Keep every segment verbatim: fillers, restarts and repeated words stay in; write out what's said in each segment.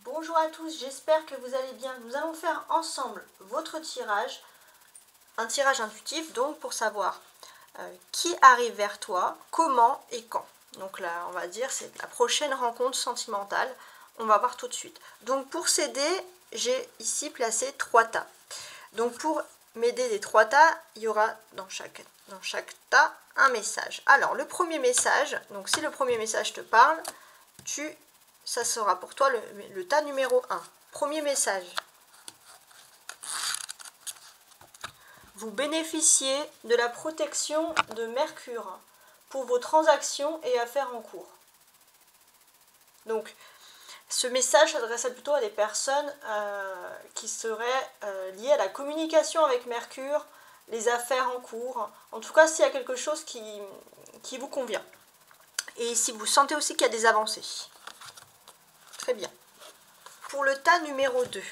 Bonjour à tous, j'espère que vous allez bien. Nous allons faire ensemble votre tirage, un tirage intuitif donc pour savoir euh, qui arrive vers toi, comment et quand. Donc là, on va dire, c'est la prochaine rencontre sentimentale. On va voir tout de suite. Donc pour s'aider, j'ai ici placé trois tas. Donc pour m'aider des trois tas, il y aura dans chaque, dans chaque tas un message. Alors le premier message, donc si le premier message te parle, tu, ça sera pour toi le, le tas numéro un. Premier message. Vous bénéficiez de la protection de Mercure pour vos transactions et affaires en cours. Donc, ce message s'adressait plutôt à des personnes euh, qui seraient euh, liées à la communication avec Mercure, les affaires en cours. En tout cas, s'il y a quelque chose qui, qui vous convient. Et si vous sentez aussi qu'il y a des avancées. Très bien. Pour le tas numéro deux.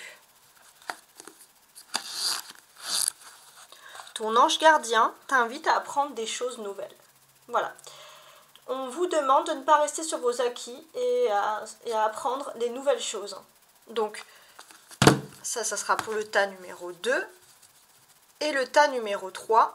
Ton ange gardien t'invite à apprendre des choses nouvelles. Voilà. On vous demande de ne pas rester sur vos acquis et à, et à apprendre des nouvelles choses. Donc, ça, ça sera pour le tas numéro deux. Et le tas numéro trois.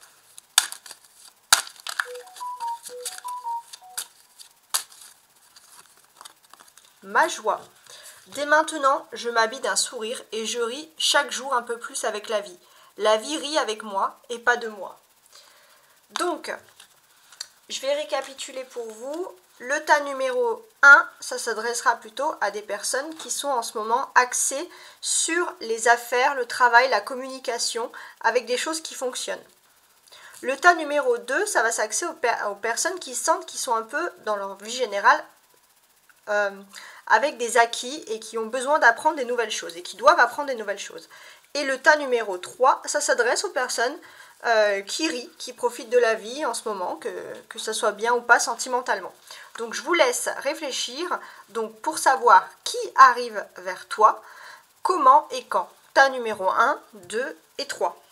Ma joie. Dès maintenant, je m'habille d'un sourire et je ris chaque jour un peu plus avec la vie. La vie rit avec moi et pas de moi. Donc, je vais récapituler pour vous. Le tas numéro un, ça s'adressera plutôt à des personnes qui sont en ce moment axées sur les affaires, le travail, la communication, avec des choses qui fonctionnent. Le tas numéro deux, ça va s'axer aux, per aux personnes qui sentent qu'ils sont un peu, dans leur vie générale, euh, avec des acquis et qui ont besoin d'apprendre des nouvelles choses et qui doivent apprendre des nouvelles choses. Et le tas numéro trois, ça s'adresse aux personnes euh, qui rient, qui profitent de la vie en ce moment, que, que ce soit bien ou pas sentimentalement. Donc je vous laisse réfléchir donc pour savoir qui arrive vers toi, comment et quand. Tas numéro un, deux et trois.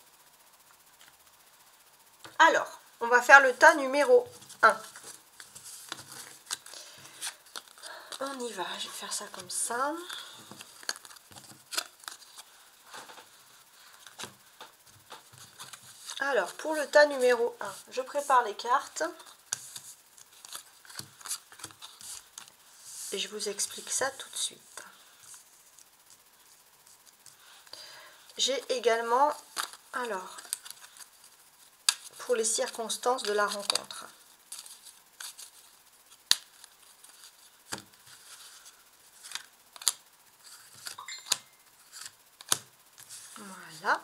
Alors, on va faire le tas numéro un. On y va, je vais faire ça comme ça. Alors, pour le tas numéro un, je prépare les cartes. Et je vous explique ça tout de suite. J'ai également, alors, pour les circonstances de la rencontre. Voilà.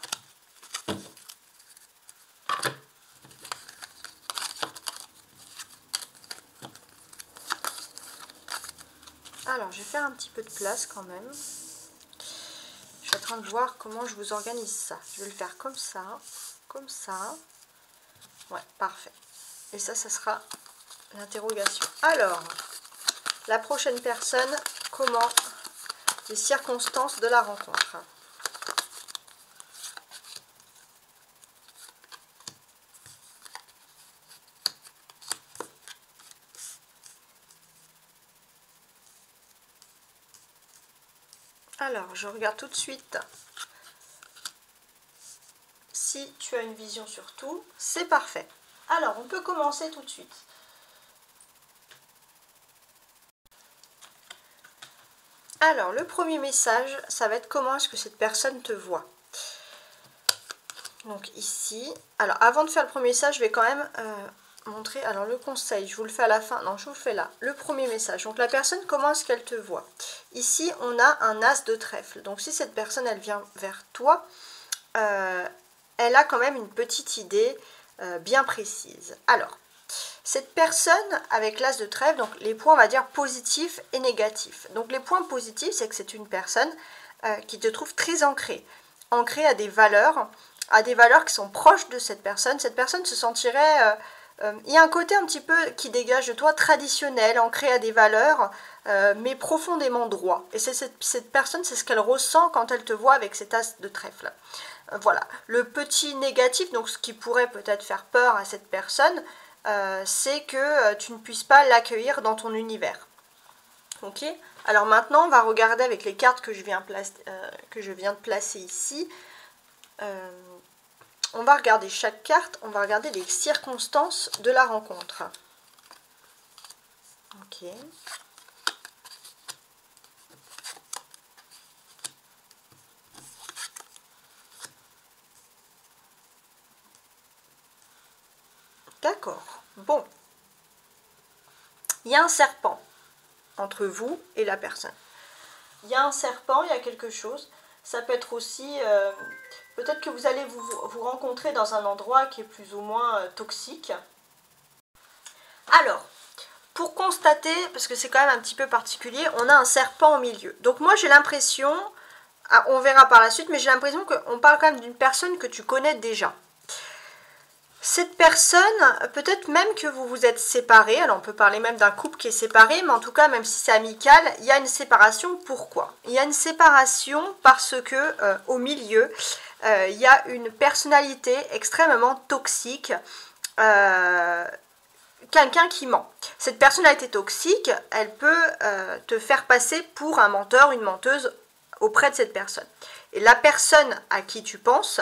Alors, je vais faire un petit peu de place quand même. Je suis en train de voir comment je vous organise ça. Je vais le faire comme ça, comme ça. Ouais, parfait. Et ça, ça sera l'interrogation. Alors, la prochaine personne, comment les circonstances de la rencontre. Alors, je regarde tout de suite si tu as une vision sur tout. C'est parfait. Alors, on peut commencer tout de suite. Alors, le premier message, ça va être comment est-ce que cette personne te voit. Donc ici, alors avant de faire le premier message, je vais quand même euh, montrer, alors le conseil, je vous le fais à la fin, non, je vous le fais là, le premier message. Donc la personne, comment est-ce qu'elle te voit? Ici, on a un as de trèfle. Donc si cette personne, elle vient vers toi, euh, elle a quand même une petite idée euh, bien précise. Alors, cette personne avec l'as de trèfle, donc les points, on va dire, positifs et négatifs. Donc les points positifs, c'est que c'est une personne euh, qui te trouve très ancrée, ancrée à des valeurs, à des valeurs qui sont proches de cette personne. Cette personne se sentirait... Euh, euh, il y a un côté un petit peu qui dégage de toi traditionnel, ancré à des valeurs, euh, mais profondément droit. Et c'est cette, cette personne, c'est ce qu'elle ressent quand elle te voit avec cet as de trèfle. Euh, voilà. Le petit négatif, donc ce qui pourrait peut-être faire peur à cette personne, euh, c'est que euh, tu ne puisses pas l'accueillir dans ton univers. Ok, alors maintenant on va regarder avec les cartes que je viens, place, euh, que je viens de placer ici. Euh, on va regarder chaque carte, on va regarder les circonstances de la rencontre. Ok. D'accord. Bon. Il y a un serpent entre vous et la personne. Il y a un serpent, il y a quelque chose. Ça peut être aussi... Euh, peut-être que vous allez vous, vous rencontrer dans un endroit qui est plus ou moins euh, toxique. Alors, pour constater, parce que c'est quand même un petit peu particulier, on a un serpent au milieu. Donc moi j'ai l'impression, ah, on verra par la suite, mais j'ai l'impression qu'on parle quand même d'une personne que tu connais déjà. Cette personne, peut-être même que vous vous êtes séparés, alors on peut parler même d'un couple qui est séparé, mais en tout cas, même si c'est amical, il y a une séparation. Pourquoi? Il y a une séparation parce que euh, au milieu, euh, il y a une personnalité extrêmement toxique, euh, quelqu'un qui ment. Cette personnalité toxique, elle peut euh, te faire passer pour un menteur, une menteuse auprès de cette personne. Et la personne à qui tu penses,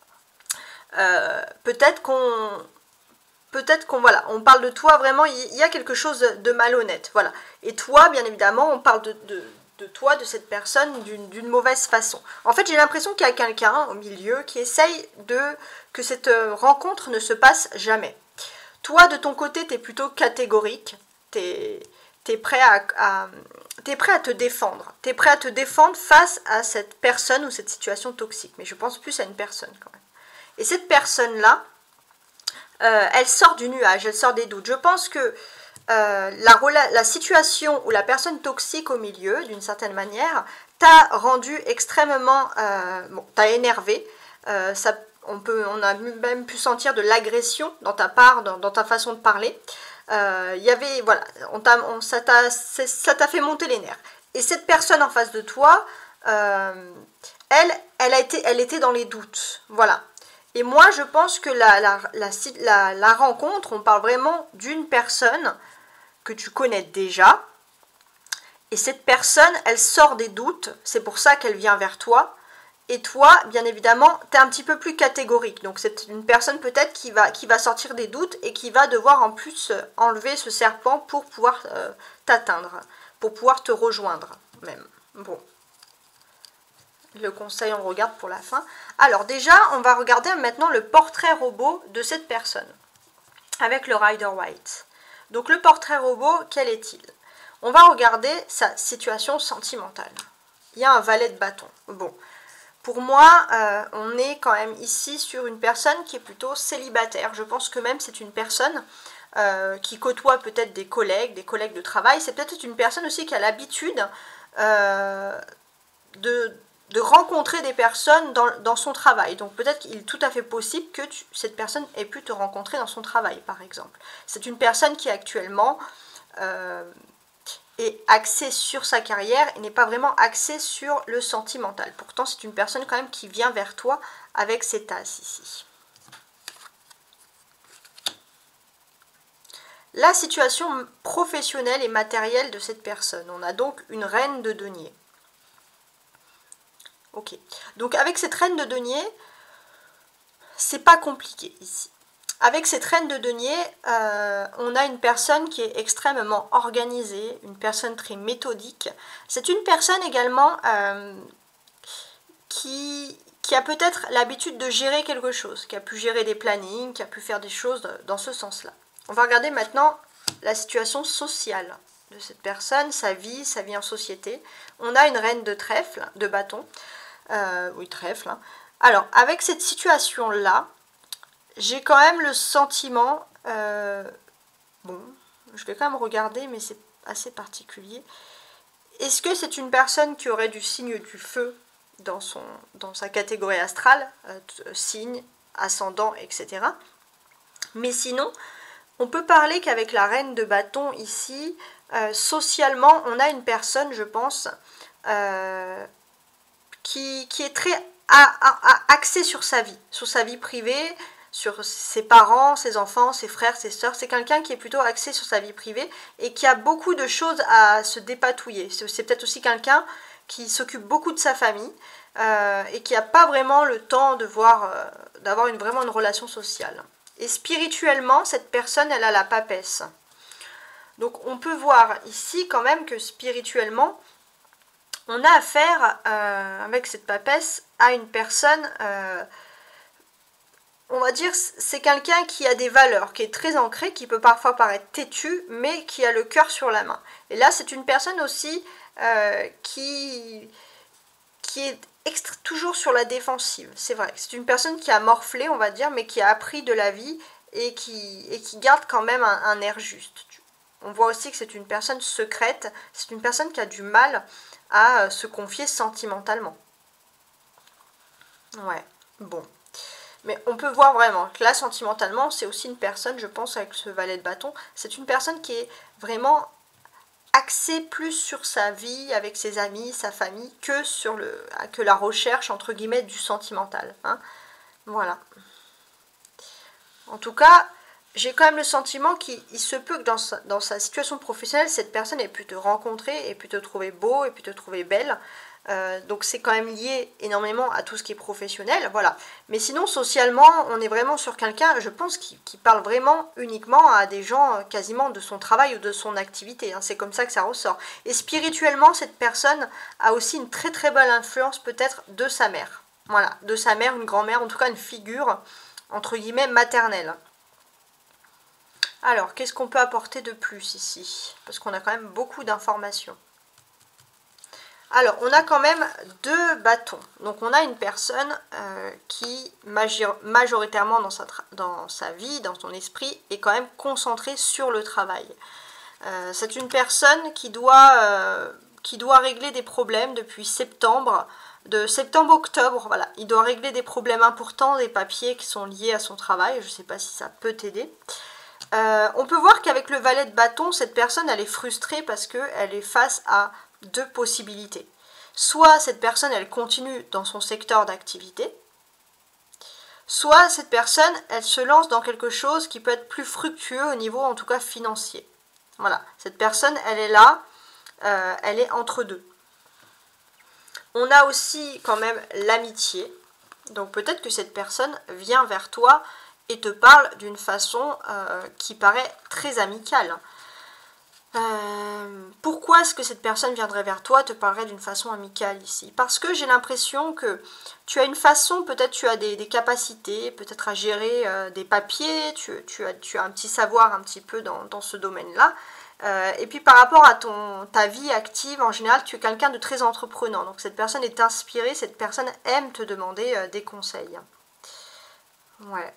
Euh, peut-être qu'on peut-être qu'on voilà, on parle de toi vraiment, il y a quelque chose de malhonnête, voilà. Et toi, bien évidemment, on parle de, de, de toi, de cette personne, d'une mauvaise façon. En fait, j'ai l'impression qu'il y a quelqu'un au milieu qui essaye de que cette rencontre ne se passe jamais. Toi, de ton côté, tu es plutôt catégorique, tu es, t'es prêt à, à, t'es prêt à te défendre, tu es prêt à te défendre face à cette personne ou cette situation toxique, mais je pense plus à une personne quand même. Et cette personne-là, euh, elle sort du nuage, elle sort des doutes. Je pense que euh, la, la situation où la personne toxique au milieu, d'une certaine manière, t'a rendu extrêmement... Euh, bon, t'a énervé. Euh, ça, on, peut, on a même pu sentir de l'agression dans ta part, dans, dans ta façon de parler. Euh, il y avait... Voilà, on on, ça t'a fait monter les nerfs. Et cette personne en face de toi, euh, elle, elle, a été, elle était dans les doutes. Voilà. Et moi, je pense que la, la, la, la, la rencontre, on parle vraiment d'une personne que tu connais déjà. Et cette personne, elle sort des doutes. C'est pour ça qu'elle vient vers toi. Et toi, bien évidemment, tu es un petit peu plus catégorique. Donc, c'est une personne peut-être qui va, qui va sortir des doutes et qui va devoir en plus enlever ce serpent pour pouvoir euh, t'atteindre, pour pouvoir te rejoindre même. Bon. Le conseil, on regarde pour la fin. Alors déjà, on va regarder maintenant le portrait robot de cette personne avec le Rider White. Donc le portrait robot, quel est-il? On va regarder sa situation sentimentale. Il y a un valet de bâton. Bon, pour moi, euh, on est quand même ici sur une personne qui est plutôt célibataire. Je pense que même c'est une personne euh, qui côtoie peut-être des collègues, des collègues de travail. C'est peut-être une personne aussi qui a l'habitude euh, de... de rencontrer des personnes dans, dans son travail. Donc peut-être qu'il est tout à fait possible que tu, cette personne ait pu te rencontrer dans son travail, par exemple. C'est une personne qui actuellement euh, est axée sur sa carrière et n'est pas vraiment axée sur le sentimental. Pourtant, c'est une personne quand même qui vient vers toi avec ses tasses ici. La situation professionnelle et matérielle de cette personne. On a donc une reine de denier. Ok, donc avec cette reine de denier, c'est pas compliqué ici. Avec cette reine de denier, euh, on a une personne qui est extrêmement organisée, une personne très méthodique. C'est une personne également euh, qui, qui a peut-être l'habitude de gérer quelque chose, qui a pu gérer des plannings, qui a pu faire des choses dans ce sens-là. On va regarder maintenant la situation sociale de cette personne, sa vie, sa vie en société. On a une reine de trèfle, de bâton. Euh, oui, trèfle. Hein. Alors, avec cette situation-là, j'ai quand même le sentiment... Euh, bon, je vais quand même regarder, mais c'est assez particulier. Est-ce que c'est une personne qui aurait du signe du feu dans, son, dans sa catégorie astrale, euh, signe, ascendant, et cetera. Mais sinon, on peut parler qu'avec la reine de bâton ici, euh, socialement, on a une personne, je pense... Euh, Qui, qui est très à, à, à axé sur sa vie, sur sa vie privée, sur ses parents, ses enfants, ses frères, ses sœurs. C'est quelqu'un qui est plutôt axé sur sa vie privée et qui a beaucoup de choses à se dépatouiller. C'est peut-être aussi quelqu'un qui s'occupe beaucoup de sa famille euh, et qui n'a pas vraiment le temps de voir, euh, d'avoir une, vraiment une relation sociale. Et spirituellement, cette personne, elle a la papesse. Donc on peut voir ici quand même que spirituellement, on a affaire euh, avec cette papesse à une personne, euh, on va dire, c'est quelqu'un qui a des valeurs, qui est très ancré, qui peut parfois paraître têtu, mais qui a le cœur sur la main. Et là, c'est une personne aussi euh, qui, qui est extra, toujours sur la défensive. C'est vrai, c'est une personne qui a morflé, on va dire, mais qui a appris de la vie et qui, et qui garde quand même un, un air juste. On voit aussi que c'est une personne secrète, c'est une personne qui a du mal à se confier sentimentalement. Ouais, bon. Mais on peut voir vraiment que là, sentimentalement, c'est aussi une personne, je pense, avec ce valet de bâton, c'est une personne qui est vraiment axée plus sur sa vie, avec ses amis, sa famille, que sur le, que la recherche, entre guillemets, du sentimental. Hein. Voilà. En tout cas, j'ai quand même le sentiment qu'il se peut que dans sa, dans sa situation professionnelle, cette personne ait pu te rencontrer, ait pu te trouver beau, ait pu te trouver belle. Euh, donc c'est quand même lié énormément à tout ce qui est professionnel, voilà. Mais sinon, socialement, on est vraiment sur quelqu'un, je pense, qui, qui parle vraiment uniquement à des gens quasiment de son travail ou de son activité. Hein. C'est comme ça que ça ressort. Et spirituellement, cette personne a aussi une très très belle influence peut-être de sa mère. Voilà, de sa mère, une grand-mère, en tout cas une figure, entre guillemets, maternelle. Alors, qu'est-ce qu'on peut apporter de plus ici? Parce qu'on a quand même beaucoup d'informations. Alors, on a quand même deux bâtons. Donc, on a une personne euh, qui, majoritairement dans sa, dans sa vie, dans son esprit, est quand même concentrée sur le travail. Euh, c'est une personne qui doit, euh, qui doit régler des problèmes depuis septembre, de septembre-octobre, voilà. Il doit régler des problèmes importants, des papiers qui sont liés à son travail. Je ne sais pas si ça peut t'aider. Euh, on peut voir qu'avec le valet de bâton, cette personne, elle est frustrée parce qu'elle est face à deux possibilités. Soit cette personne, elle continue dans son secteur d'activité, soit cette personne, elle se lance dans quelque chose qui peut être plus fructueux au niveau, en tout cas, financier. Voilà, cette personne, elle est là, euh, elle est entre deux. On a aussi quand même l'amitié. Donc peut-être que cette personne vient vers toi et te parle d'une façon euh, qui paraît très amicale. Euh, pourquoi est-ce que cette personne viendrait vers toi, te parlerait d'une façon amicale ici? Parce que j'ai l'impression que tu as une façon, peut-être tu as des, des capacités, peut-être à gérer euh, des papiers, tu, tu, as, tu as un petit savoir un petit peu dans, dans ce domaine-là. Euh, et puis par rapport à ton, ta vie active, en général, tu es quelqu'un de très entreprenant. Donc cette personne est inspirée, cette personne aime te demander euh, des conseils. Ouais.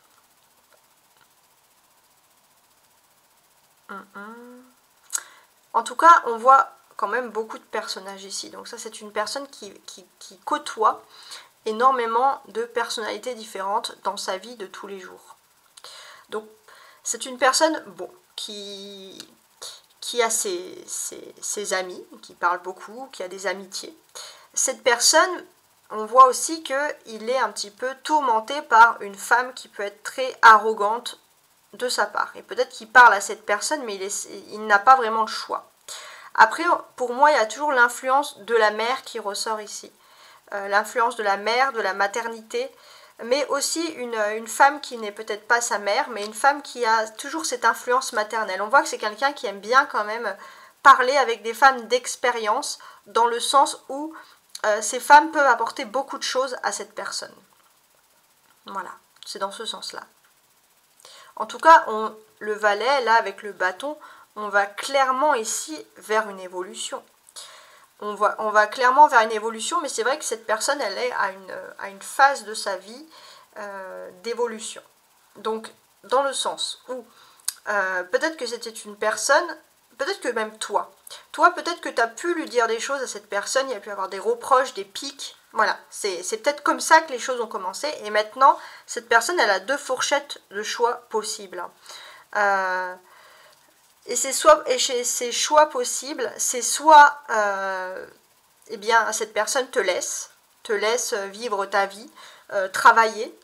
Hum, hum. En tout cas, on voit quand même beaucoup de personnages ici. Donc ça, c'est une personne qui, qui, qui côtoie énormément de personnalités différentes dans sa vie de tous les jours. Donc c'est une personne, bon, qui, qui a ses, ses, ses amis, qui parle beaucoup, qui a des amitiés. Cette personne, on voit aussi qu'il est un petit peu tourmenté par une femme qui peut être très arrogante de sa part. Et peut-être qu'il parle à cette personne, mais il, est, il n'a pas vraiment le choix. Après, pour moi, il y a toujours l'influence de la mère qui ressort ici. Euh, l'influence de la mère, de la maternité, mais aussi une, une femme qui n'est peut-être pas sa mère, mais une femme qui a toujours cette influence maternelle. On voit que c'est quelqu'un qui aime bien quand même parler avec des femmes d'expérience, dans le sens où euh, ces femmes peuvent apporter beaucoup de choses à cette personne. Voilà, c'est dans ce sens-là. En tout cas, on, le valet, là, avec le bâton, on va clairement ici vers une évolution. On va, on va clairement vers une évolution, mais c'est vrai que cette personne, elle est à une, à une phase de sa vie euh, d'évolution. Donc, dans le sens où euh, peut-être que c'était une personne, peut-être que même toi, toi, peut-être que tu as pu lui dire des choses à cette personne, il y a pu avoir des reproches, des piques. Voilà, c'est peut-être comme ça que les choses ont commencé. Et maintenant, cette personne, elle a deux fourchettes de choix possibles. Euh, et, soit, et chez ces choix possibles, c'est soit, euh, eh bien, cette personne te laisse, te laisse vivre ta vie, euh, travailler,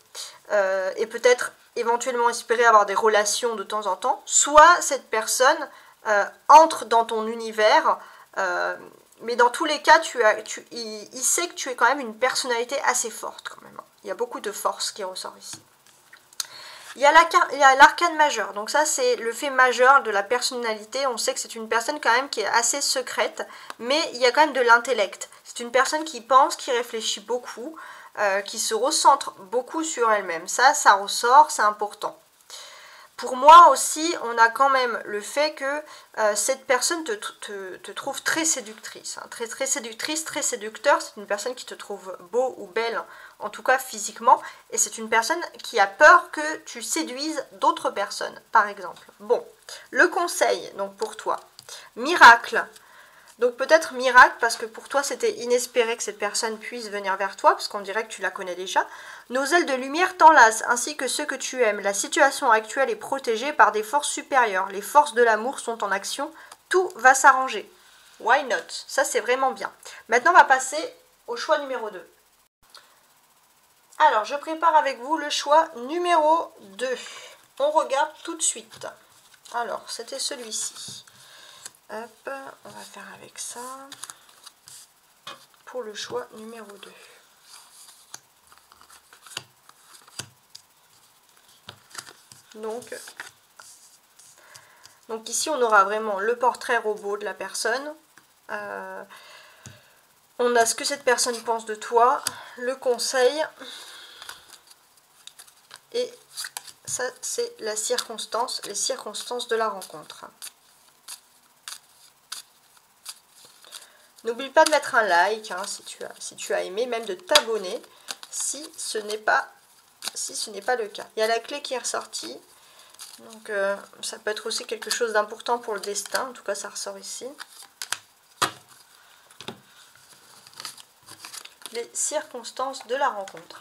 euh, et peut-être éventuellement espérer avoir des relations de temps en temps, soit cette personne euh, entre dans ton univers, euh, mais dans tous les cas, tu as, tu, il, il sait que tu es quand même une personnalité assez forte quand même. Il y a beaucoup de force qui ressort ici. Il y a l'arcane majeur, donc ça c'est le fait majeur de la personnalité. On sait que c'est une personne quand même qui est assez secrète, mais il y a quand même de l'intellect. C'est une personne qui pense, qui réfléchit beaucoup, euh, qui se recentre beaucoup sur elle-même. Ça, ça ressort, c'est important. Pour moi aussi, on a quand même le fait que euh, cette personne te, te, te trouve très séductrice, hein, très, très séductrice, très séducteur. C'est une personne qui te trouve beau ou belle, en tout cas physiquement, et c'est une personne qui a peur que tu séduises d'autres personnes, par exemple. Bon, le conseil, donc pour toi, miracle. Donc peut-être miracle parce que pour toi c'était inespéré que cette personne puisse venir vers toi, parce qu'on dirait que tu la connais déjà. Nos ailes de lumière t'enlacent, ainsi que ceux que tu aimes. La situation actuelle est protégée par des forces supérieures. Les forces de l'amour sont en action. Tout va s'arranger. Why not? Ça c'est vraiment bien. Maintenant on va passer au choix numéro deux. Alors je prépare avec vous le choix numéro deux. On regarde tout de suite. Alors c'était celui-ci. Hop, on va faire avec ça pour le choix numéro deux. Donc, donc ici on aura vraiment le portrait robot de la personne. Euh, on a ce que cette personne pense de toi, le conseil. Et ça c'est la circonstance, les circonstances de la rencontre. N'oublie pas de mettre un like hein, si, tu as, si tu as aimé, même de t'abonner si ce n'est pas, si ce n'est pas le cas. Il y a la clé qui est ressortie, donc euh, ça peut être aussi quelque chose d'important pour le destin, en tout cas ça ressort ici. Les circonstances de la rencontre.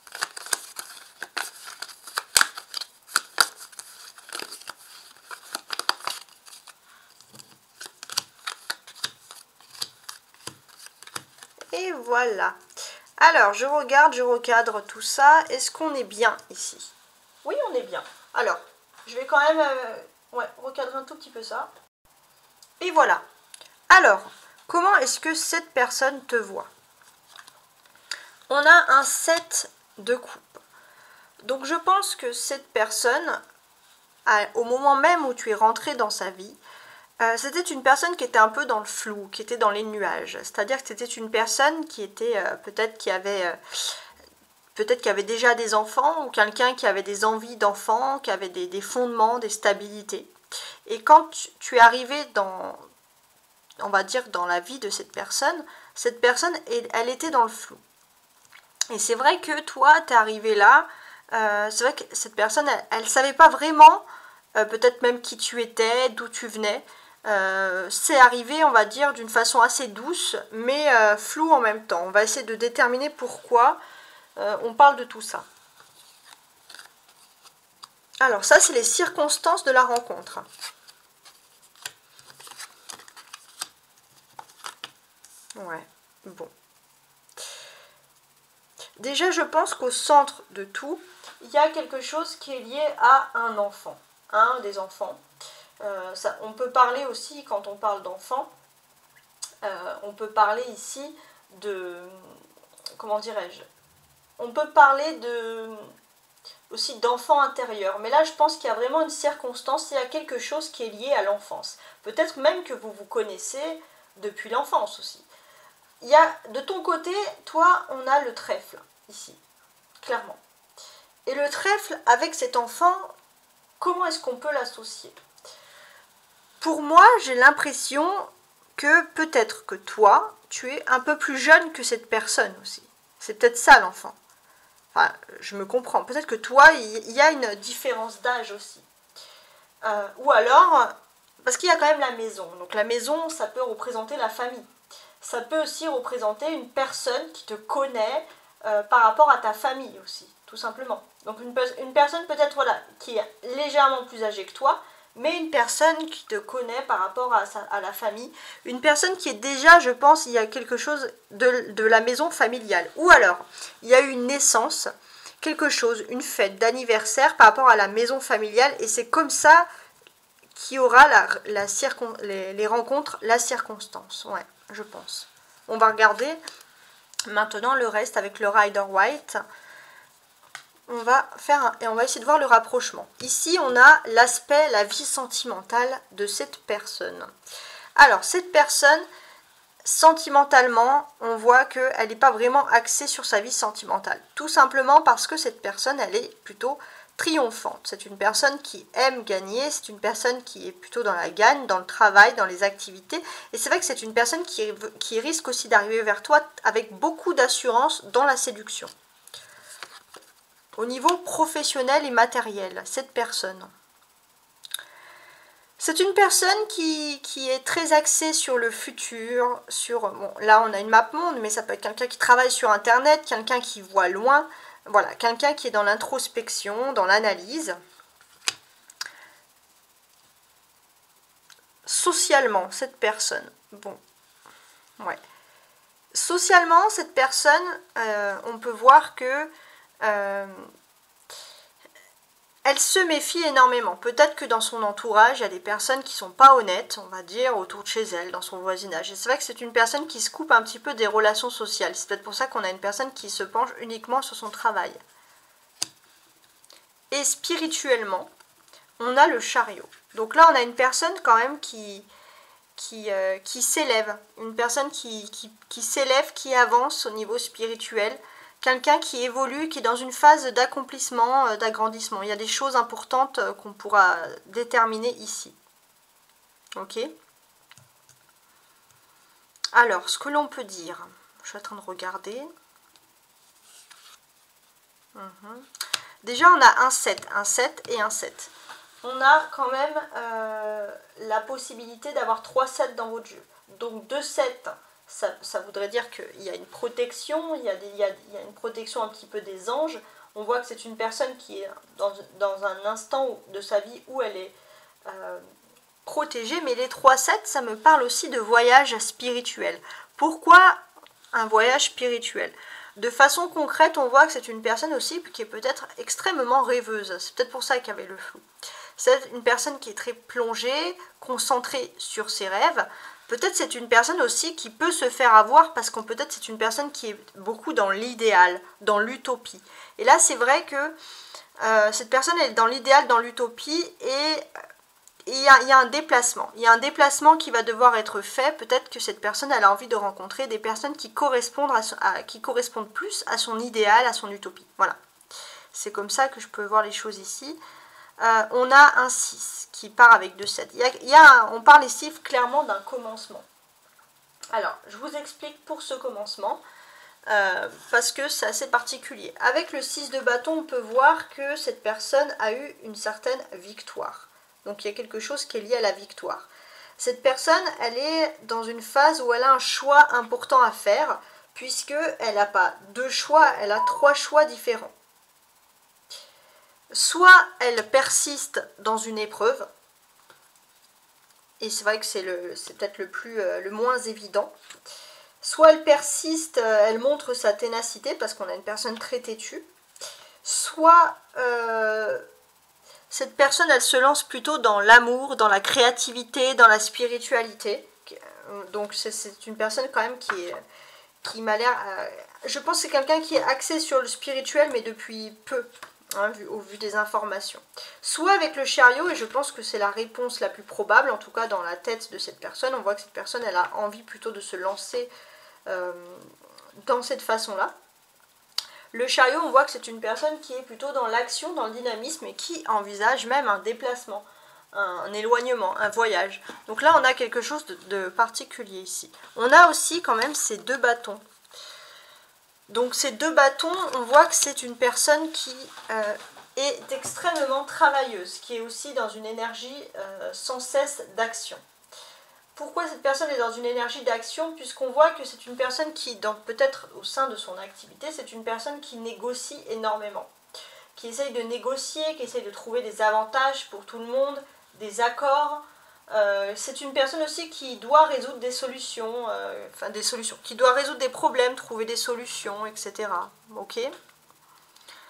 Et voilà. Alors, je regarde, je recadre tout ça. Est-ce qu'on est bien ici? Oui, on est bien. Alors, je vais quand même euh, ouais, recadrer un tout petit peu ça. Et voilà. Alors, comment est-ce que cette personne te voit? On a un sept de coupe. Donc, je pense que cette personne, à, au moment même où tu es rentré dans sa vie, Euh, c'était une personne qui était un peu dans le flou, qui était dans les nuages. C'est-à-dire que c'était une personne qui était euh, peut-être qui avait euh, peut-être qui avait déjà des enfants, ou quelqu'un qui avait des envies d'enfants, qui avait des, des fondements, des stabilités. Et quand tu, tu es arrivé dans, on va dire, dans la vie de cette personne, cette personne, elle était dans le flou. Et c'est vrai que toi, tu es arrivé là, euh, c'est vrai que cette personne, elle ne savait pas vraiment, euh, peut-être même qui tu étais, d'où tu venais. Euh, c'est arrivé, on va dire, d'une façon assez douce, mais euh, floue en même temps. On va essayer de déterminer pourquoi euh, on parle de tout ça. Alors ça, c'est les circonstances de la rencontre. Ouais, bon. Déjà, je pense qu'au centre de tout, il y a quelque chose qui est lié à un enfant, un des enfants. Euh, ça, on peut parler aussi, quand on parle d'enfants, euh, on peut parler ici de, comment dirais-je, on peut parler de, aussi d'enfant intérieur, mais là je pense qu'il y a vraiment une circonstance, il y a quelque chose qui est lié à l'enfance. Peut-être même que vous vous connaissez depuis l'enfance aussi. Il y a, de ton côté, toi, on a le trèfle, ici, clairement. Et le trèfle, avec cet enfant, comment est-ce qu'on peut l'associer ? Pour moi, j'ai l'impression que peut-être que toi, tu es un peu plus jeune que cette personne aussi. C'est peut-être ça l'enfant. Enfin, je me comprends. Peut-être que toi, il y a une différence d'âge aussi. Euh, ou alors, parce qu'il y a quand même la maison. Donc la maison, ça peut représenter la famille. Ça peut aussi représenter une personne qui te connaît euh, par rapport à ta famille aussi, tout simplement. Donc une, une personne peut-être voilà, qui est légèrement plus âgée que toi, mais une personne qui te connaît par rapport à, sa, à la famille. Une personne qui est déjà, je pense, il y a quelque chose de, de la maison familiale. Ou alors, il y a eu une naissance, quelque chose, une fête d'anniversaire par rapport à la maison familiale. Et c'est comme ça qu'il y aura la, la circon, les, les rencontres, la circonstance. Ouais, je pense. On va regarder maintenant le reste avec le Rider White. On va faire un, et on va essayer de voir le rapprochement. Ici, on a l'aspect, la vie sentimentale de cette personne. Alors, cette personne, sentimentalement, on voit qu'elle n'est pas vraiment axée sur sa vie sentimentale. Tout simplement parce que cette personne, elle est plutôt triomphante. C'est une personne qui aime gagner, c'est une personne qui est plutôt dans la gagne, dans le travail, dans les activités. Et c'est vrai que c'est une personne qui, qui risque aussi d'arriver vers toi avec beaucoup d'assurance dans la séduction. Au niveau professionnel et matériel, cette personne. C'est une personne qui, qui est très axée sur le futur, sur, bon, là on a une map monde, mais ça peut être quelqu'un qui travaille sur Internet, quelqu'un qui voit loin, voilà, quelqu'un qui est dans l'introspection, dans l'analyse. Socialement, cette personne, bon, ouais. Socialement, cette personne, euh, on peut voir que euh, elle se méfie énormément. Peut-être que dans son entourage, il y a des personnes qui ne sont pas honnêtes, on va dire, autour de chez elle, dans son voisinage. Et c'est vrai que c'est une personne qui se coupe un petit peu des relations sociales. C'est peut-être pour ça qu'on a une personne qui se penche uniquement sur son travail. Et spirituellement, on a le chariot. Donc là, on a une personne quand même qui, qui, euh, qui s'élève. Une personne qui, qui, qui s'élève, qui avance au niveau spirituel. Quelqu'un qui évolue, qui est dans une phase d'accomplissement, d'agrandissement. Il y a des choses importantes qu'on pourra déterminer ici. Ok. Alors, ce que l'on peut dire, je suis en train de regarder. Mmh. Déjà, on a un sept, un sept et un sept. On a quand même euh, la possibilité d'avoir trois sept dans votre jeu. Donc deux sept. Ça, ça voudrait dire qu'il y a une protection, il y a, des, il, y a, il y a une protection un petit peu des anges. On voit que c'est une personne qui est dans, dans un instant de sa vie où elle est euh, protégée. Mais les trois sept, ça me parle aussi de voyage spirituel. Pourquoi un voyage spirituel? De façon concrète, on voit que c'est une personne aussi qui est peut-être extrêmement rêveuse. C'est peut-être pour ça qu'il y avait le flou. C'est une personne qui est très plongée, concentrée sur ses rêves. Peut-être c'est une personne aussi qui peut se faire avoir parce qu'on peut-être c'est une personne qui est beaucoup dans l'idéal, dans l'utopie. Et là c'est vrai que euh, cette personne est dans l'idéal, dans l'utopie et il y, y a un déplacement. Il y a un déplacement qui va devoir être fait. Peut-être que cette personne elle a envie de rencontrer des personnes qui correspondent, à son, à, qui correspondent plus à son idéal, à son utopie. Voilà. C'est comme ça que je peux voir les choses ici. Euh, on a un six qui part avec deux sept. Il y a, il y a un, on parle ici clairement d'un commencement. Alors, je vous explique pour ce commencement, euh, parce que c'est assez particulier. Avec le six de bâton, on peut voir que cette personne a eu une certaine victoire. Donc, il y a quelque chose qui est lié à la victoire. Cette personne, elle est dans une phase où elle a un choix important à faire, puisqu'elle n'a pas deux choix, elle a trois choix différents. Soit elle persiste dans une épreuve, et c'est vrai que c'est peut-être le, plus, euh, le moins évident. Soit elle persiste, euh, elle montre sa ténacité, parce qu'on a une personne très têtue. Soit euh, cette personne, elle se lance plutôt dans l'amour, dans la créativité, dans la spiritualité. Donc c'est une personne quand même qui, est, qui m'a l'air... Euh, je pense que c'est quelqu'un qui est axé sur le spirituel, mais depuis peu. Hein, vu, au vu des informations. Soit avec le chariot, et je pense que c'est la réponse la plus probable, en tout cas dans la tête de cette personne. On voit que cette personne, elle a envie plutôt de se lancer euh, dans cette façon-là. Le chariot, on voit que c'est une personne qui est plutôt dans l'action, dans le dynamisme, et qui envisage même un déplacement, un, un éloignement, un voyage. Donc là, on a quelque chose de, de particulier ici. On a aussi quand même ces deux bâtons. Donc ces deux bâtons, on voit que c'est une personne qui euh, est extrêmement travailleuse, qui est aussi dans une énergie euh, sans cesse d'action. Pourquoi cette personne est dans une énergie d'action? Puisqu'on voit que c'est une personne qui, peut-être au sein de son activité, c'est une personne qui négocie énormément, qui essaye de négocier, qui essaye de trouver des avantages pour tout le monde, des accords. Euh, c'est une personne aussi qui doit résoudre des solutions, euh, enfin des solutions, qui doit résoudre des problèmes, trouver des solutions, et cetera. Ok.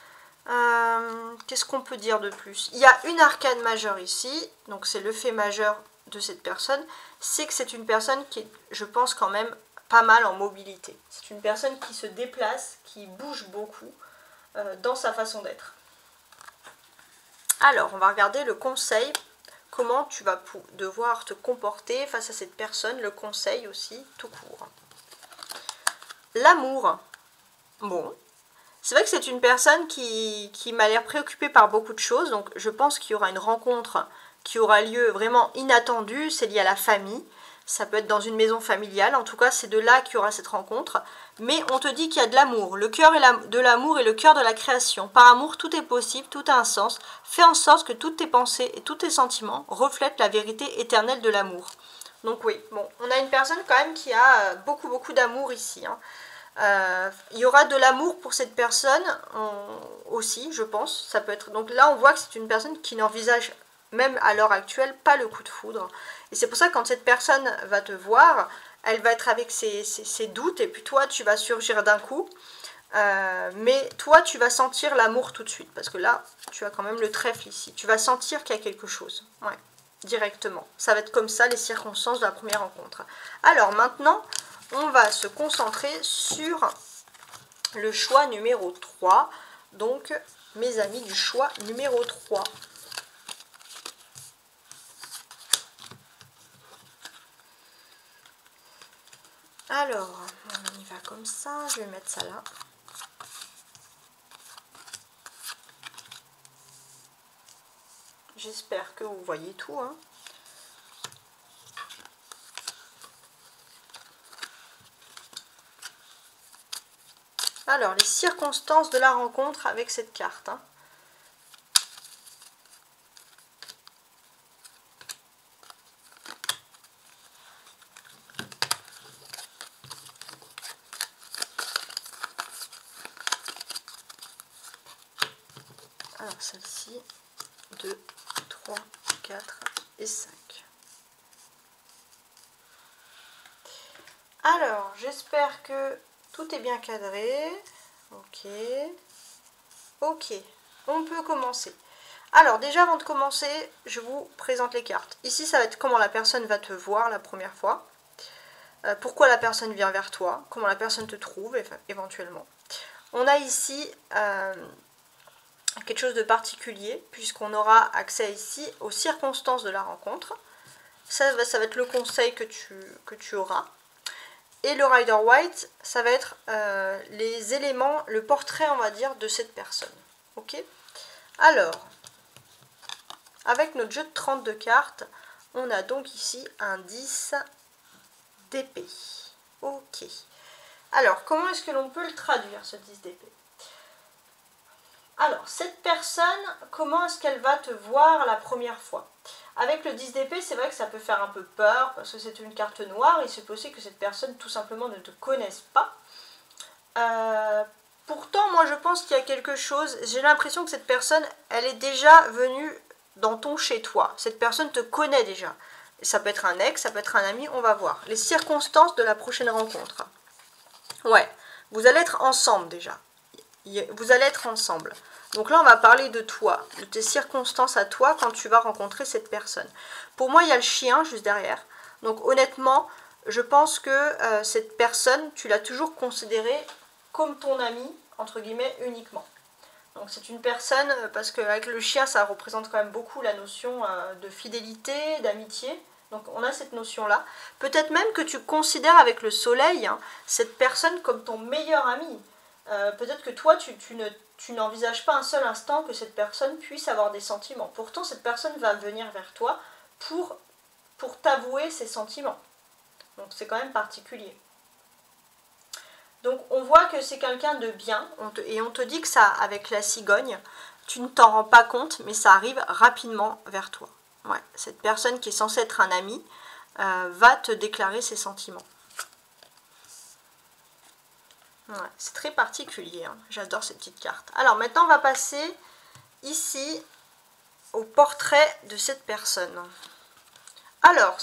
Euh, Qu'est-ce qu'on peut dire de plus? Il y a une arcane majeure ici, donc c'est le fait majeur de cette personne, c'est que c'est une personne qui est, je pense, quand même pas mal en mobilité. C'est une personne qui se déplace, qui bouge beaucoup euh, dans sa façon d'être. Alors, on va regarder le conseil, comment tu vas devoir te comporter face à cette personne, le conseil aussi, tout court. L'amour, bon, c'est vrai que c'est une personne qui, qui m'a l'air préoccupée par beaucoup de choses, donc je pense qu'il y aura une rencontre qui aura lieu vraiment inattendue, c'est lié à la famille, ça peut être dans une maison familiale, en tout cas c'est de là qu'il y aura cette rencontre, mais on te dit qu'il y a de l'amour, le cœur de l'amour est le cœur de la création, par amour tout est possible, tout a un sens, fais en sorte que toutes tes pensées et tous tes sentiments reflètent la vérité éternelle de l'amour. Donc oui, bon, on a une personne quand même qui a beaucoup beaucoup d'amour ici, hein. Euh, il y aura de l'amour pour cette personne on, aussi, je pense. Ça peut être. Donc là, on voit que c'est une personne qui n'envisage même à l'heure actuelle pas le coup de foudre. Et c'est pour ça que quand cette personne va te voir, elle va être avec ses, ses, ses doutes et puis toi, tu vas surgir d'un coup. Euh, mais toi, tu vas sentir l'amour tout de suite parce que là, tu as quand même le trèfle ici. Tu vas sentir qu'il y a quelque chose. Ouais, directement. Ça va être comme ça les circonstances de la première rencontre. Alors maintenant, on va se concentrer sur le choix numéro trois. Donc, mes amis du choix numéro trois. Alors, on y va comme ça. Je vais mettre ça là. J'espère que vous voyez tout, hein. Alors, les circonstances de la rencontre avec cette carte, hein. Alors, celle-ci, deux, trois, quatre et cinq. Alors, j'espère que tout est bien cadré. Ok. Ok, on peut commencer. Alors, déjà, avant de commencer, je vous présente les cartes. Ici, ça va être comment la personne va te voir la première fois. Euh, pourquoi la personne vient vers toi. Comment la personne te trouve, éventuellement. On a ici euh, quelque chose de particulier, puisqu'on aura accès ici aux circonstances de la rencontre. Ça, ça va être le conseil que tu, que tu auras. Et le Rider White, ça va être euh, les éléments, le portrait, on va dire, de cette personne. Ok? Alors, avec notre jeu de trente-deux cartes, on a donc ici un dix d'épée. Ok. Alors, comment est-ce que l'on peut le traduire, ce dix d'épée? Alors, cette personne, comment est-ce qu'elle va te voir la première fois? Avec le dix d'épée, c'est vrai que ça peut faire un peu peur, parce que c'est une carte noire, il se peut aussi que cette personne, tout simplement, ne te connaisse pas. Euh, pourtant, moi, je pense qu'il y a quelque chose, j'ai l'impression que cette personne, elle est déjà venue dans ton chez-toi. Cette personne te connaît déjà. Ça peut être un ex, ça peut être un ami, on va voir. Les circonstances de la prochaine rencontre. Ouais, vous allez être ensemble déjà. Vous allez être ensemble. Donc là, on va parler de toi, de tes circonstances à toi quand tu vas rencontrer cette personne. Pour moi, il y a le chien juste derrière. Donc honnêtement, je pense que euh, cette personne, tu l'as toujours considérée comme ton ami, entre guillemets, uniquement. Donc c'est une personne, parce qu'avec le chien, ça représente quand même beaucoup la notion euh, de fidélité, d'amitié. Donc on a cette notion-là. Peut-être même que tu considères avec le soleil, hein, cette personne comme ton meilleur ami. Euh, peut-être que toi, tu, tu ne tu n'envisages pas un seul instant que cette personne puisse avoir des sentiments. Pourtant, cette personne va venir vers toi pour, pour t'avouer ses sentiments. Donc c'est quand même particulier. Donc on voit que c'est quelqu'un de bien, on te, et on te dit que ça, avec la cigogne, tu ne t'en rends pas compte, mais ça arrive rapidement vers toi. Ouais, cette personne qui est censée être un ami euh, va te déclarer ses sentiments. Ouais, c'est très particulier, hein. J'adore ces petites cartes. Alors maintenant on va passer ici au portrait de cette personne. Alors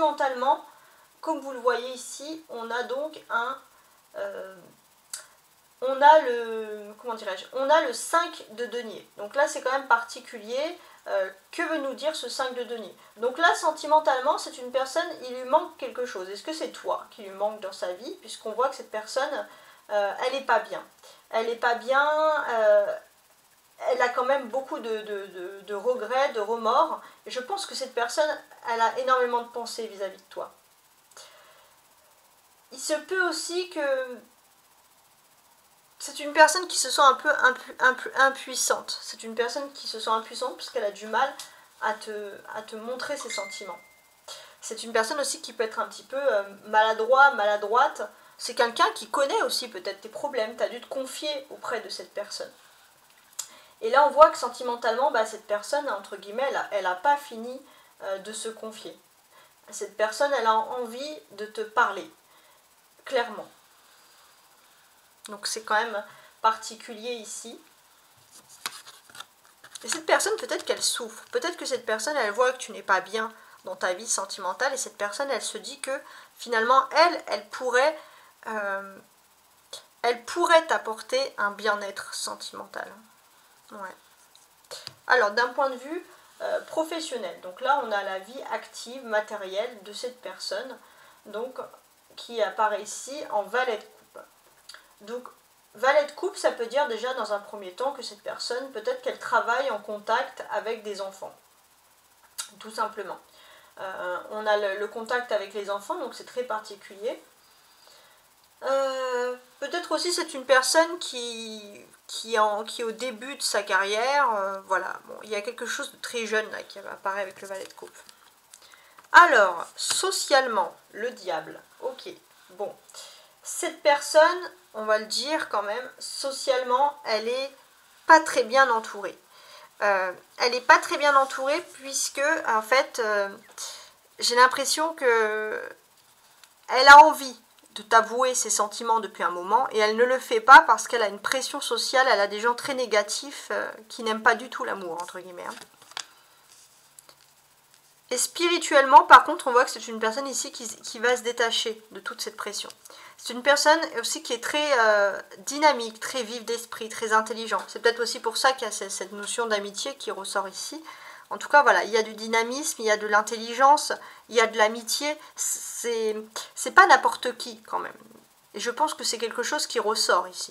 sentimentalement, comme vous le voyez ici, on a donc un, euh, on a le, comment dirais-je, on a le cinq de denier. Donc là, c'est quand même particulier. Euh, que veut nous dire ce cinq de denier? Donc là, sentimentalement, c'est une personne, il lui manque quelque chose. Est-ce que c'est toi qui lui manque dans sa vie? Puisqu'on voit que cette personne, euh, elle n'est pas bien. Elle n'est pas bien, euh, elle a quand même beaucoup de, de, de, de regrets, de remords. Et je pense que cette personne, elle a énormément de pensées vis-à-vis de toi. Il se peut aussi que c'est une personne qui se sent un peu impu, impu, impuissante. C'est une personne qui se sent impuissante parce qu'elle a du mal à te, à te montrer ses sentiments. C'est une personne aussi qui peut être un petit peu euh, maladroit, maladroite. C'est quelqu'un qui connaît aussi peut-être tes problèmes. Tu as dû te confier auprès de cette personne. Et là, on voit que sentimentalement, bah, cette personne, entre guillemets, elle n'a pas fini euh, de se confier. Cette personne, elle a envie de te parler, clairement. Donc c'est quand même particulier ici. Et cette personne, peut-être qu'elle souffre. Peut-être que cette personne, elle voit que tu n'es pas bien dans ta vie sentimentale. Et cette personne, elle se dit que finalement, elle, elle pourrait, euh, elle pourrait t'apporter un bien-être sentimental. Ouais. Alors, d'un point de vue euh, professionnel. Donc là, on a la vie active, matérielle de cette personne. Donc, qui apparaît ici en valet de coupe. Donc, valet de coupe, ça peut dire déjà dans un premier temps que cette personne, peut-être qu'elle travaille en contact avec des enfants. Tout simplement. Euh, on a le, le contact avec les enfants, donc c'est très particulier. Euh, peut-être aussi c'est une personne qui, qui, en, qui est au début de sa carrière. Euh, voilà, bon, il y a quelque chose de très jeune là qui apparaît avec le valet de coupe. Alors, socialement, le diable. Ok, bon. Cette personne, on va le dire quand même, socialement, elle est pas très bien entourée. Euh, elle n'est pas très bien entourée puisque, en fait, euh, j'ai l'impression que elle a envie de t'avouer ses sentiments depuis un moment et elle ne le fait pas parce qu'elle a une pression sociale, elle a des gens très négatifs euh, qui n'aiment pas du tout l'amour, entre guillemets. Hein. Et spirituellement, par contre, on voit que c'est une personne ici qui, qui va se détacher de toute cette pression. C'est une personne aussi qui est très euh, dynamique, très vive d'esprit, très intelligent. C'est peut-être aussi pour ça qu'il y a cette notion d'amitié qui ressort ici. En tout cas, voilà, il y a du dynamisme, il y a de l'intelligence, il y a de l'amitié. C'est c'est pas n'importe qui, quand même. Et je pense que c'est quelque chose qui ressort ici.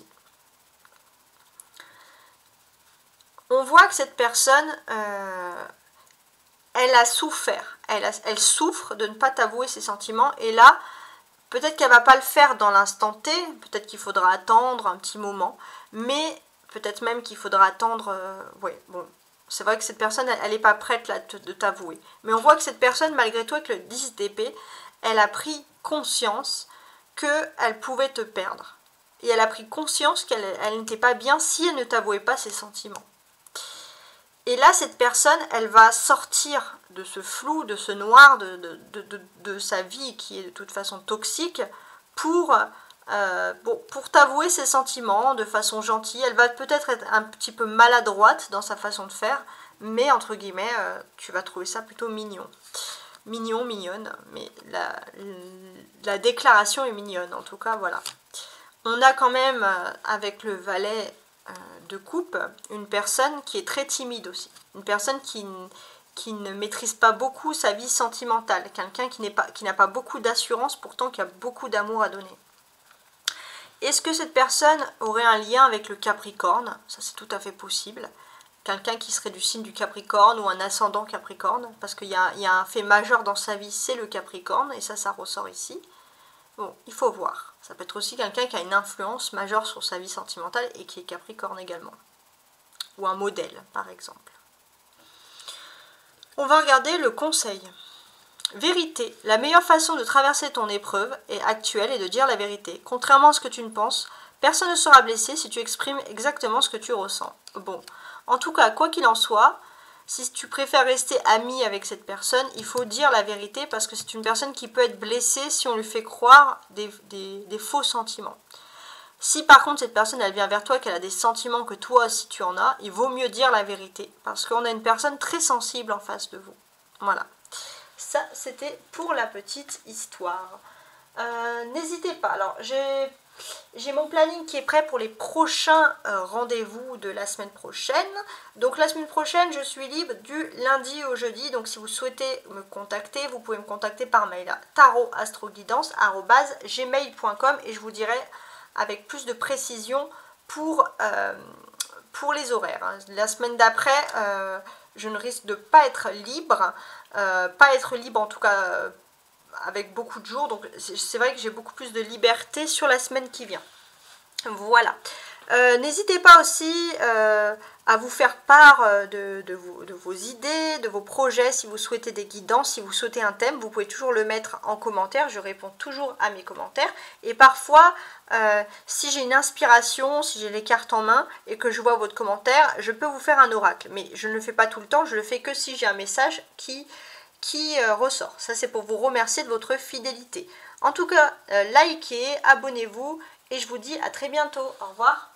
On voit que cette personne... Euh, elle a souffert, elle, a, elle souffre de ne pas t'avouer ses sentiments, et là, peut-être qu'elle ne va pas le faire dans l'instant T, peut-être qu'il faudra attendre un petit moment, mais peut-être même qu'il faudra attendre, euh, ouais, bon, c'est vrai que cette personne, elle n'est pas prête là de t'avouer, mais on voit que cette personne, malgré tout, avec le dix d'épée, elle a pris conscience qu'elle pouvait te perdre, et elle a pris conscience qu'elle elle n'était pas bien si elle ne t'avouait pas ses sentiments. Et là, cette personne, elle va sortir de ce flou, de ce noir, de, de, de, de, de sa vie qui est de toute façon toxique, pour, euh, pour, pour t'avouer ses sentiments de façon gentille. Elle va peut-être être un petit peu maladroite dans sa façon de faire, mais entre guillemets, euh, tu vas trouver ça plutôt mignon. Mignon, mignonne, mais la, la déclaration est mignonne, en tout cas, voilà. On a quand même, euh, avec le valet de coupe, une personne qui est très timide aussi, une personne qui, qui ne maîtrise pas beaucoup sa vie sentimentale, quelqu'un qui n'est pas, qui n'a pas beaucoup d'assurance, pourtant qui a beaucoup d'amour à donner. Est-ce que cette personne aurait un lien avec le Capricorne? Ça, c'est tout à fait possible. Quelqu'un qui serait du signe du Capricorne ou un ascendant Capricorne, parce qu'il y a, il y a un fait majeur dans sa vie, c'est le Capricorne, et ça, ça ressort ici. Bon, il faut voir. Ça peut être aussi quelqu'un qui a une influence majeure sur sa vie sentimentale et qui est Capricorne également. Ou un modèle, par exemple. On va regarder le conseil. Vérité. La meilleure façon de traverser ton épreuve est actuelle et de dire la vérité. Contrairement à ce que tu ne penses, personne ne sera blessé si tu exprimes exactement ce que tu ressens. Bon, en tout cas, quoi qu'il en soit, si tu préfères rester ami avec cette personne, il faut dire la vérité parce que c'est une personne qui peut être blessée si on lui fait croire des, des, des faux sentiments. Si par contre cette personne elle vient vers toi, qu'elle a des sentiments que toi aussi tu en as, il vaut mieux dire la vérité parce qu'on a une personne très sensible en face de vous. Voilà. Ça c'était pour la petite histoire. Euh, N'hésitez pas. Alors j'ai J'ai mon planning qui est prêt pour les prochains euh, rendez-vous de la semaine prochaine. Donc la semaine prochaine, je suis libre du lundi au jeudi. Donc si vous souhaitez me contacter, vous pouvez me contacter par mail à tarot astroguidance arobase gmail point com et je vous dirai avec plus de précision pour, euh, pour les horaires. Hein. La semaine d'après, euh, je ne risque de pas être libre. Euh, pas être libre en tout cas... Euh, avec beaucoup de jours, donc c'est vrai que j'ai beaucoup plus de liberté sur la semaine qui vient. Voilà. Euh, N'hésitez pas aussi euh, à vous faire part de, de, vos, de vos idées, de vos projets, si vous souhaitez des guidances, si vous souhaitez un thème, vous pouvez toujours le mettre en commentaire, je réponds toujours à mes commentaires. Et parfois, euh, si j'ai une inspiration, si j'ai les cartes en main et que je vois votre commentaire, je peux vous faire un oracle. Mais je ne le fais pas tout le temps, je le fais que si j'ai un message qui... qui euh, ressort. Ça, c'est pour vous remercier de votre fidélité. En tout cas, euh, likez, abonnez-vous et je vous dis à très bientôt. Au revoir.